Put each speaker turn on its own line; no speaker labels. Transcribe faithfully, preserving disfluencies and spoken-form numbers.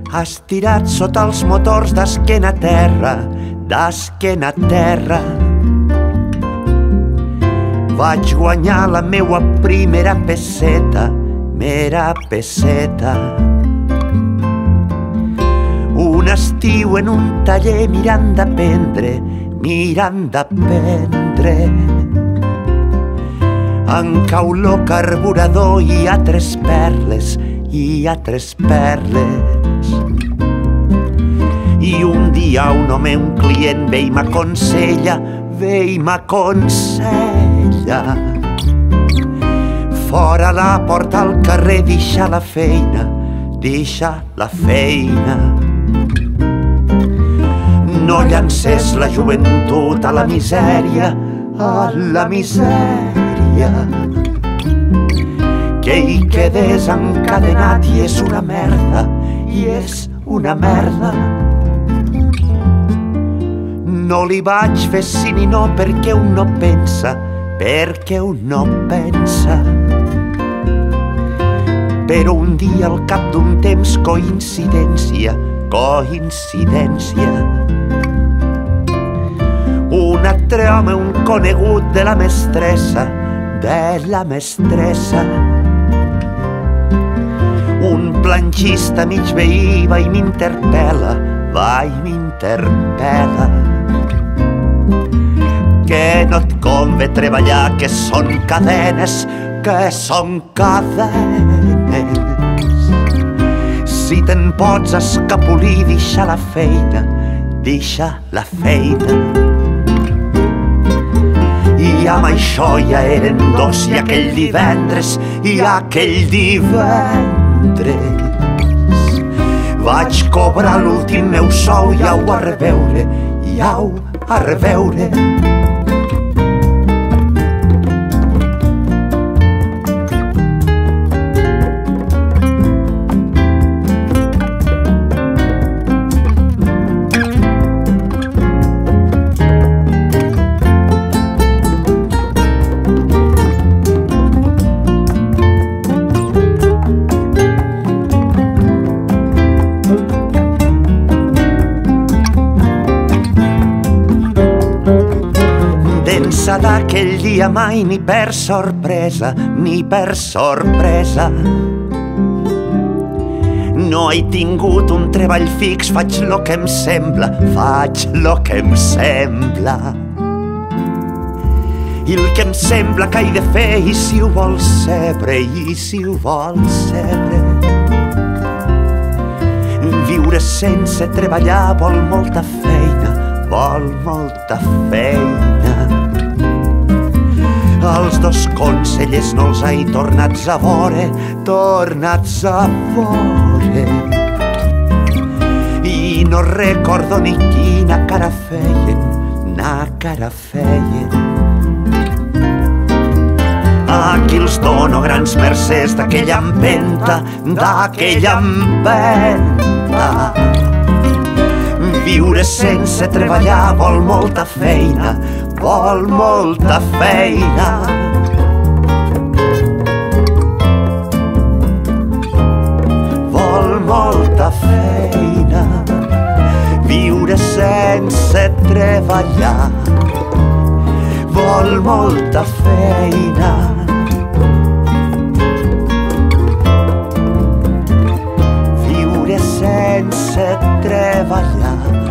estirat sota els motors d'esquena a terra, d'esquena a terra. Vaig guanyar la meua primera pesseta, mera pesseta. Un estiu en un taller mirant d'aprendre, mirant d'aprendre. En cauló carburador hi ha tres perles, hi ha tres perles. I un dia un home, un client, ve i m'aconsella, ve i m'aconsella. Fora la porta al carrer, deixa la feina, deixa la feina. No llances la joventut a la misèria, a la misèria. Que hi quedes encadenat i és una merda, i és una merda. No li vaig fer sí ni no perquè un no pensa, perquè un no pensa. Però un dia, al cap d'un temps, coincidència, coincidència. Un altre home, un conegut de la mestressa, de la mestressa. Un planxista mig veí va i m'interpel·la, va i m'interpel·la. Que no et convé treballar, que són cadenes, que són cadenes. Si te'n pots escapolir, deixa la feina, deixa la feina. I amb això ja eren dos, i aquell divendres, i aquell divendres vaig cobrar l'últim meu sou i au a reveure, i au a reveure. D'aquell dia mai ni per sorpresa, ni per sorpresa. No he tingut un treball fix, faig lo que em sembla, faig lo que em sembla. I el que em sembla que he de fer, i si ho vols saber, i si ho vols saber. Viure sense treballar vol molta feina, vol molta feina. Els dos consellers no els he tornats a veure, tornats a veure. I no recordo ni quina cara feien, na cara feien. Aquí els dono grans mercès d'aquella empenta, d'aquella empenta. Viure sense treballar vol molta feina, vol molta feina. Vol molta feina. Viure sense treballar vol molta feina. Viure sense treballar